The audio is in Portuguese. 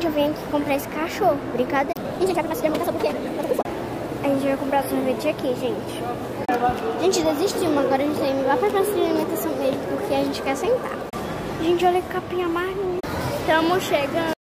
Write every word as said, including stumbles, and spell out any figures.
Gente, eu vim aqui comprar esse cachorro. Brincadeira. Gente, a gente vai comprar essa alimentação porque eu tô com fome. A gente vai comprar sorvete aqui, gente. Gente, desistimos. Agora a gente tem que ir lá pra praça de alimentação mesmo, porque a gente quer sentar. Gente, olha que capinha mais linda. Estamos chegando.